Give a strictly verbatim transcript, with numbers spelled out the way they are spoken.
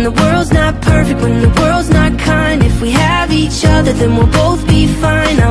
when the world's not perfect, when the world's not kind. If we have each other, then we'll both be fine.